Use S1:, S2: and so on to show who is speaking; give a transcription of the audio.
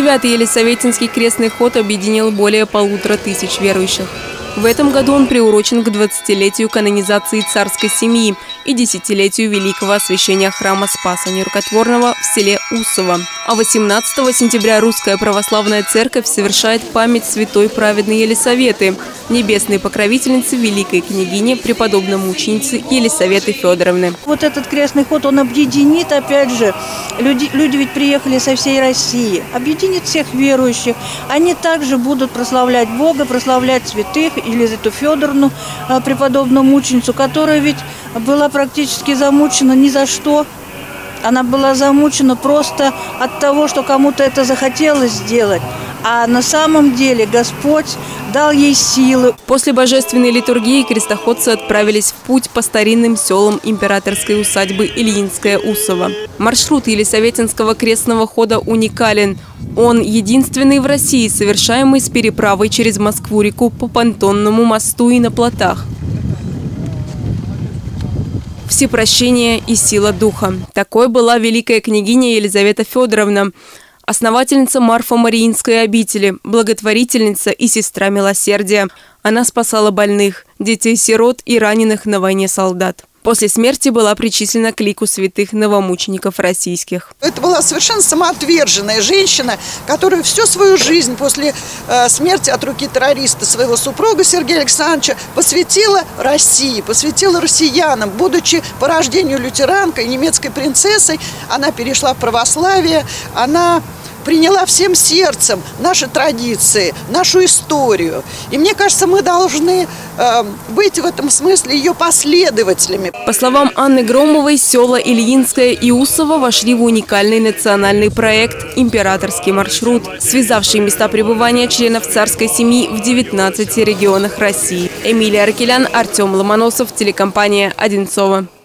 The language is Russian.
S1: 9-й Елисаветинский крестный ход объединил более 1500 верующих. В этом году он приурочен к 20-летию канонизации царской семьи и 10-летию великого освящения храма Спаса Нерукотворного в селе Усово. А 18 сентября Русская Православная Церковь совершает память святой праведной Елисаветы, небесной покровительницы великой княгини, преподобной мученицы Елисаветы Федоровны.
S2: Вот этот крестный ход, он объединит, опять же, люди ведь приехали со всей России, объединит всех верующих. Они также будут прославлять Бога, прославлять святых, Елизавету Федоровну, преподобную мученицу, которая ведь была практически замучена ни за что. Она была замучена просто от того, что кому-то это захотелось сделать. А на самом деле Господь дал ей силы.
S1: После божественной литургии крестоходцы отправились в путь по старинным селам императорской усадьбы Ильинское Усово. Маршрут Елисаветинского крестного хода уникален. Он единственный в России, совершаемый с переправой через Москву-реку по понтонному мосту и на плотах. Всепрощение и сила духа. Такой была великая княгиня Елизавета Федоровна, основательница Марфо-Мариинской обители, благотворительница и сестра милосердия. Она спасала больных, детей-сирот и раненых на войне солдат. После смерти была причислена к лику святых новомучеников российских.
S3: Это была совершенно самоотверженная женщина, которая всю свою жизнь после смерти от руки террориста своего супруга Сергея Александровича посвятила России, посвятила россиянам. Будучи по рождению лютеранкой, немецкой принцессой, она перешла в православие, она приняла всем сердцем наши традиции, нашу историю. И мне кажется, мы должны быть в этом смысле ее последователями.
S1: По словам Анны Громовой, села Ильинское и Усово вошли в уникальный национальный проект «Императорский маршрут», связавший места пребывания членов царской семьи в 19 регионах России. Эмилия Аркелян, Артем Ломоносов, телекомпания «Одинцово».